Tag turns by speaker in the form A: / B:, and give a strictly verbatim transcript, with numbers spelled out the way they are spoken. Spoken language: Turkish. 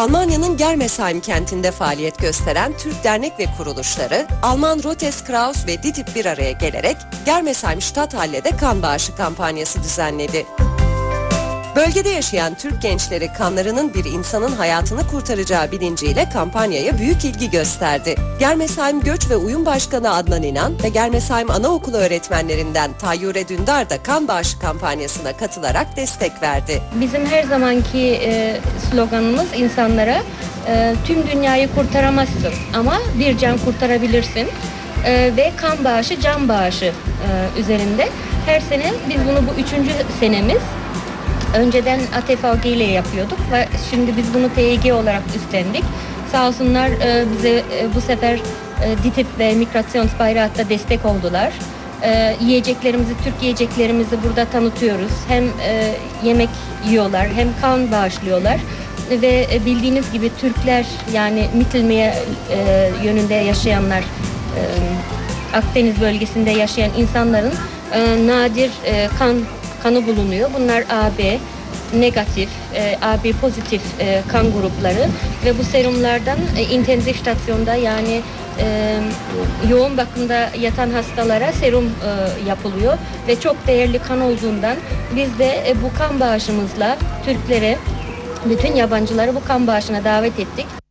A: Almanya'nın Germersheim kentinde faaliyet gösteren Türk dernek ve kuruluşları, Alman Rotes Kraus ve DİTİB bir araya gelerek Germersheim Stadthalle'de kan bağışı kampanyası düzenledi. Bölgede yaşayan Türk gençleri kanlarının bir insanın hayatını kurtaracağı bilinciyle kampanyaya büyük ilgi gösterdi. Germersheim Göç ve Uyum Başkanı Adnan İnan ve Germersheim Anaokulu öğretmenlerinden Tayyure Dündar da kan bağışı kampanyasına katılarak destek verdi.
B: Bizim her zamanki e, sloganımız insanlara e, tüm dünyayı kurtaramazsın ama bir can kurtarabilirsin e, ve kan bağışı can bağışı e, üzerinde. Her sene biz bunu bu üçüncü senemiz. Önceden A T V G ile yapıyorduk ve şimdi biz bunu T Y G olarak üstlendik. Sağ olsunlar e, bize e, bu sefer e, DİTİB ve Migrationsbeirat'ta destek oldular. E, yiyeceklerimizi, Türk yiyeceklerimizi burada tanıtıyoruz. Hem e, yemek yiyorlar hem kan bağışlıyorlar. Ve e, bildiğiniz gibi Türkler yani Mittelmeer e, yönünde yaşayanlar, e, Akdeniz bölgesinde yaşayan insanların e, nadir e, kan kanı bulunuyor. Bunlar A B negatif, e, A B pozitif e, kan grupları ve bu serumlardan e, intensif stasyonda yani e, yoğun bakımda yatan hastalara serum e, yapılıyor ve çok değerli kan olduğundan biz de e, bu kan bağışımızla Türklere, bütün yabancıları bu kan bağışına davet ettik.